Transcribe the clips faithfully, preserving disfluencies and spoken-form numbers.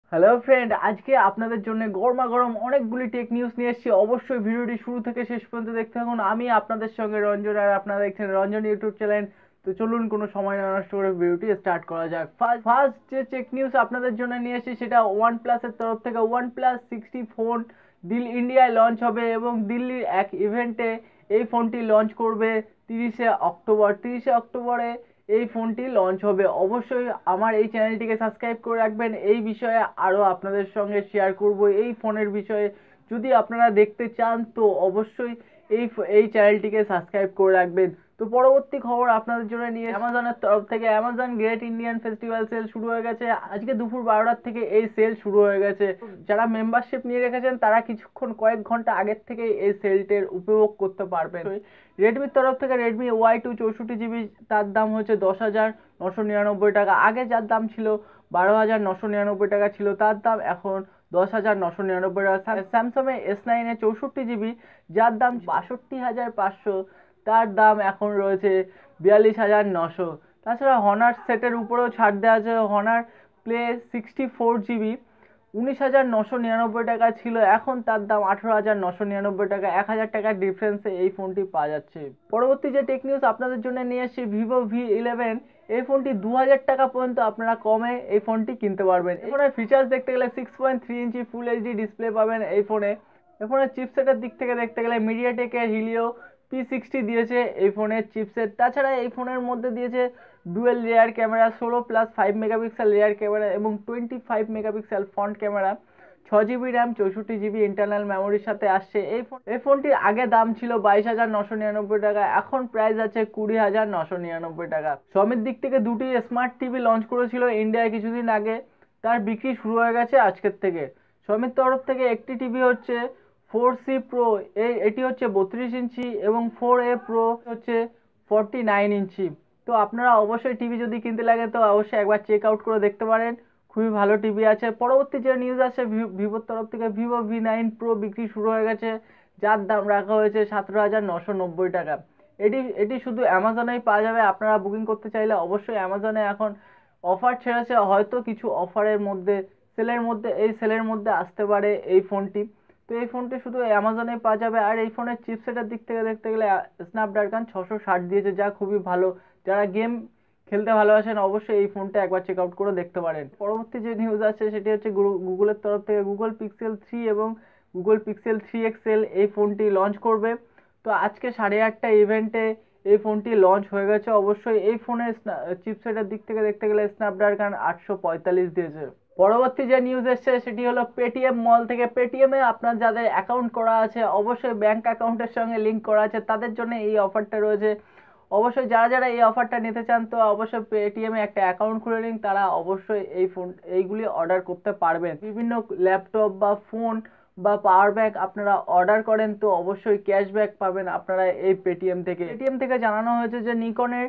Hello friend, আজকে আপনাদের জন্য গরমা গরম অনেকগুলি টেক নিউজ নিয়ে এসেছি। অবশ্যই ভিডিওটি শুরু থেকে শেষ পর্যন্ত দেখতে থাকুন। আমি আপনাদের সঙ্গে রঞ্জন, আর আপনারা দেখছেন রঞ্জন ইউটিউব চ্যানেল। তো চলুন কোনো সময় না নষ্ট করে ভিডিওটি স্টার্ট করা যাক। ফার্স্ট ফার্স্ট যে টেক নিউজ আপনাদের জন্য নিয়ে এসেছি সেটা ওয়ান প্লাসের তরফ থেকে। ওয়ান প্লাস সিক্সটি ফোন দিল ইন্ডিয়ায় লঞ্চ হবে এবং দিল্লির এক ইভেন্টে এই ফোনটি লঞ্চ করবে তিরিশে অক্টোবর। তিরিশে অক্টোবরে এই ফোনটি লঞ্চ হবে। অবশ্যই আমার এই চ্যানেলটিকে সাবস্ক্রাইব করে রাখবেন। এই বিষয়ে আরও আপনাদের সঙ্গে শেয়ার করব এই ফোনের বিষয়ে। যদি আপনারা দেখতে চান তো অবশ্যই এই এই চ্যানেলটিকে সাবস্ক্রাইব করে রাখবেন। তো পরবর্তী খবর আপনাদের জন্য নিয়ে অ্যামাজনের তরফ থেকে Amazon great Indian festival sale শুরু হয়ে গেছে। আজকে দুপুর বারোটার থেকে এই সেল শুরু হয়ে গেছে। যারা মেম্বারশিপ নিয়ে রেখেছেন তারা কিছুক্ষণ কয়েক ঘন্টা আগের থেকে এই সেলটির উপভোগ করতে পারবেন। রেডমির তরফ থেকে রেডমি ওয়াই টু চৌষট্টি জিবি, তার দাম হচ্ছে দশ হাজার নশো নিরানব্বই টাকা। আগে যার দাম ছিল বারো হাজার নশো নিরানব্বই টাকা ছিল, তার দাম এখন দশ হাজার নশো নিরানব্বই টাকা। স্যামসাং এস নাইন এর চৌষট্টি জিবি, যার দাম বাষট্টি হাজার পাঁচশো, তার দাম এখন রয়েছে বিয়াল্লিশ হাজার নশো। তাছাড়া হনার সেটের উপরেও ছাড় দেওয়া আছে। Honor Play sixty four GB উনিশ হাজার নশো নিরানব্বই টাকা ছিল, এখন তার দাম আঠেরো হাজার নশো নিরানব্বই টাকা। এক হাজার টাকার ডিফারেন্সে এই ফোনটি পাওয়া যাচ্ছে। পরবর্তী যে টেক নিউজ আপনাদের জন্য নিয়ে এসেছি, ভিভো ভি ইলেভেন, এই ফোনটি দু হাজার টাকা পর্যন্ত আপনারা কমে এই ফোনটি কিনতে পারবেন। এই ফোনের ফিচার্স দেখতে গেলে six point three inch full HD display পাবেন এই ফোনে। এই ফোনের চিপসেটের দিক থেকে দেখতে গেলে মিডিয়াটেকের হিলিও পি সিক্সটি দিয়েছে এই ফোনের চিপসেট। তাছাড়া এই ফোনের মধ্যে দিয়েছে ডুয়েল রেয়ার ক্যামেরা, ষোলো plus five megapixel rear camera এবং twenty five megapixel front camera. ছ জিবি র্যাম, চৌষট্টি জিবি ইন্টারনাল মেমোরির সাথে আসছে এই ফোন। এই ফোনটির আগে দাম ছিল বাইশ হাজার নশো নিরানব্বই টাকা, এখন প্রাইস আছে কুড়ি হাজার নশো নিরানব্বই টাকা। সমির দিক থেকে দুটি স্মার্ট টিভি লঞ্চ করেছিল ইন্ডিয়ায় কিছুদিন আগে, তার বিক্রি শুরু হয়ে গেছে আজকের থেকে। সমির তরফ থেকে একটি টিভি হচ্ছে ফোর সি প্রো, এই এটি হচ্ছে বত্রিশ ইঞ্চি এবং ফোর এ প্রো হচ্ছে ফর্টি নাইন ইঞ্চি। তো আপনারা অবশ্যই টিভি যদি কিনতে লাগে তো অবশ্যই একবার চেক আউট করে দেখতে পারেন, খুবই ভালো টিভি আছে। পরবর্তী যে নিউজ আছে, ভিভোর তরফ থেকে ভিভো ভি নাইন প্রো বিক্রি শুরু হয়ে গেছে, যার দাম রাখা হয়েছে সতেরো হাজার নশো নব্বই টাকা। এটি এটি শুধু অ্যামাজনেই পাওয়া যাবে। আপনারা বুকিং করতে চাইলে অবশ্যই অ্যামাজনে এখন অফার ছেড়েছে, হয়তো কিছু অফারের মধ্যে সেলের মধ্যে এই সেলের মধ্যে আসতে পারে এই ফোনটি। তো এই ফোনটি শুধু অ্যামাজনে পাওয়া যাবে। আর এই ফোনের চিপসেটের দিক থেকে দেখতে গেলে স্ন্যাপড্রাগন ছশো ষাট দিয়েছে, যা খুবই ভালো। যারা গেম খেলতে ভালোবাসেন অবশ্যই এই ফোনটা একবার চেক আউট করে দেখতে পারেন। পরবর্তী যে নিউজ আছে সেটি হচ্ছে গুগলের তরফ থেকে গুগল পিক্সেল থ্রি এবং গুগল পিক্সেল থ্রি এক্সেল এই ফোনটি লঞ্চ করবে। তো আজকে সাড়ে আটটা ইভেন্টে এই ফোনটি লঞ্চ হয়ে গেছে। অবশ্যই এই ফোনের চিপসেটের দিক থেকে দেখতে গেলে স্ন্যাপড্রাগন আটশো পঁয়তাল্লিশ দিয়েছে। পরবর্তী যে নিউজ এসছে সেটি হলো পেটিএম মল থেকে। পেটিএমে আপনার যাদের অ্যাকাউন্ট করা আছে, অবশ্যই ব্যাংক অ্যাকাউন্টের সঙ্গে লিঙ্ক করা আছে, তাদের জন্য এই অফারটা রয়েছে। অবশ্যই যারা যারা এই অফারটা নিতে চান তো অবশ্যই পেটিএমে একটা অ্যাকাউন্ট খুলে নিন, তারা অবশ্যই এই ফোন এইগুলি অর্ডার করতে পারবেন। বিভিন্ন ল্যাপটপ বা ফোন বা পাওয়ার ব্যাংক আপনারা অর্ডার করেন তো অবশ্যই ক্যাশব্যাক পাবেন আপনারা এই পেটিএম থেকে। পেটিএম থেকে জানানো হয়েছে যে নিকনের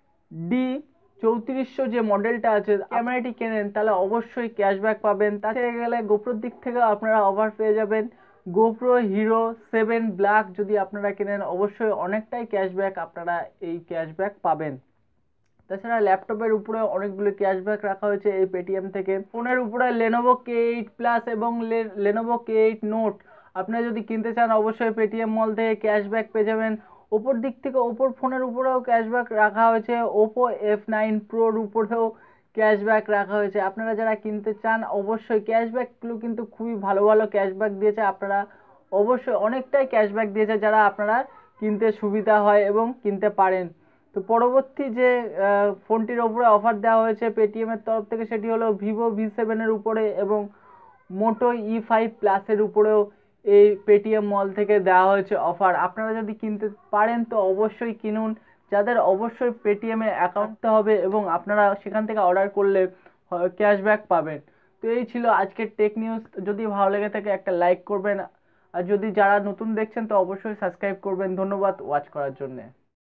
ডি চৌত্রিশশো যে মডেলটা আছে, ক্যামেরাটি কেনেন তাহলে অবশ্যই ক্যাশব্যাক পাবেন। তাছাড়া গেলে গোপ্রোর দিক থেকেও আপনারা অফার পেয়ে যাবেন। গোপ্রো হিরো সেভেন ব্ল্যাক যদি আপনারা কেনেন অবশ্যই অনেকটাই ক্যাশব্যাক আপনারা এই ক্যাশব্যাক পাবেন। তাছাড়া ল্যাপটপের উপরে অনেকগুলো ক্যাশব্যাক রাখা হয়েছে এই পেটিএম থেকে। ফোনের উপরে লেনোভো কে এইট প্লাস এবং লেনোভো কে এইট নোট আপনারা যদি কিনতে চান অবশ্যই পেটিএম মল থেকে ক্যাশব্যাক পেয়ে যাবেন। ওপোর দিক থেকে ওপোর ফোনের উপরেও ক্যাশব্যাক রাখা হয়েছে। ওপো এফ নাইন প্রোর উপরেও ক্যাশব্যাক রাখা হয়েছে। আপনারা যারা কিনতে চান অবশ্যই ক্যাশব্যাকগুলো কিন্তু খুবই ভালো ভালো ক্যাশব্যাক দিয়েছে, আপনারা অবশ্যই অনেকটাই ক্যাশব্যাক দিয়েছে, যারা আপনারা কিনতে সুবিধা হয় এবং কিনতে পারেন। তো পরবর্তী যে ফোনটির উপরে অফার দেওয়া হয়েছে পেটিএমের তরফ থেকে সেটি হলো ভিভো ভি সেভেনের উপরে এবং মোটো ই ফাইভ প্লাসের উপরেও এই পেটিএম মল থেকে দেওয়া হয়েছে অফার। আপনারা যদি কিনতে পারেন তো অবশ্যই কিনুন। যাদের অবশ্যই পেটিএমে অ্যাকাউন্ট হবে এবং আপনারা সেখান থেকে অর্ডার করলে ক্যাশব্যাক পাবেন। তো এই ছিল আজকের টেক নিউজ। যদি ভালো লেগে থাকে একটা লাইক করবেন, আর যদি যারা নতুন দেখছেন তো অবশ্যই সাবস্ক্রাইব করবেন। ধন্যবাদ ওয়াচ করার জন্যে।